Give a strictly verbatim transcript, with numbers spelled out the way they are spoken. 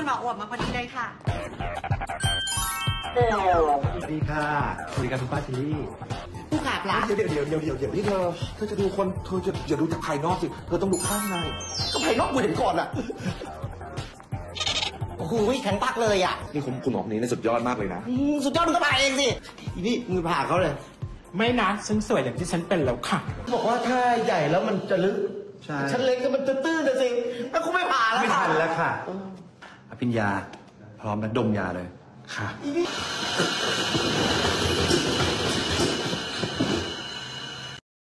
หมออวบมาพอดีเลยค่ะสวัสดีค่ะสวัสดีครับคุณป้าชิลลี่ผู้ขาปลาเดี๋ยวเดี๋ยวเดี๋ยวเดี๋ยวเดี๋ยวนี่เธอเธอจะดูคนเธอจะอย่าดูจากภายนอกสิเธอต้องดูข้างในก็ภายนอกกูเห็นก่อนอ่ะโอ้โหแข็งปักเลยอ่ะนี่คุณคุณหมอคนนี้เนี่ยสุดยอดมากเลยนะสุดยอดมึงก็ผ่าเองสินี่มือผ่าเขาเลยไม่นะฉันสวยอย่างที่ฉันเป็นแล้วค่ะบอกว่าถ้าใหญ่แล้วมันจะลึกใช่ฉันเล็กก็มันจะตื้นนะสิแล้วกูไม่ผ่าแล้วไม่ทันแล้วค่ะอภิญญาพร้อมแล้วดมยาเลยค่ะ